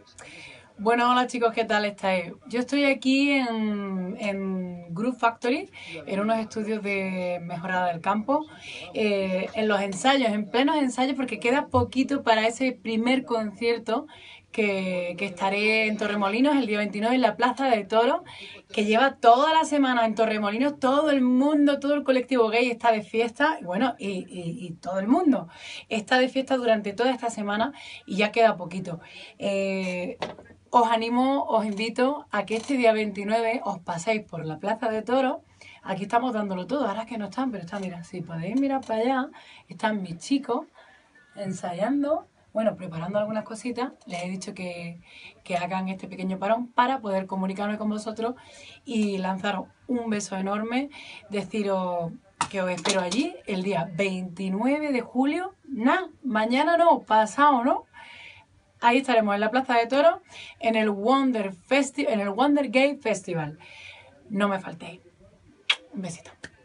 Bueno, hola chicos, ¿qué tal estáis? Yo estoy aquí en Groove Factory, en unos estudios de mejorada del campo, en los ensayos, en plenos ensayos, porque queda poquito para ese primer concierto que estaré en Torremolinos el día 29 en la Plaza de Toros, que lleva toda la semana en Torremolinos, todo el mundo, todo el colectivo gay está de fiesta, y todo el mundo está de fiesta durante toda esta semana y ya queda poquito. Os animo, os invito a que este día 29 os paséis por la Plaza de Toros. Aquí estamos dándolo todo, ahora es que no están, pero están, mira, si podéis mirar para allá, están mis chicos ensayando, bueno, preparando algunas cositas. Les he dicho que hagan este pequeño parón para poder comunicarme con vosotros y lanzaros un beso enorme, deciros que os espero allí el día 29 de julio, mañana no, pasado no. Ahí estaremos en la Plaza de Toros, en el Wonder Gate Festival. No me faltéis. Un besito.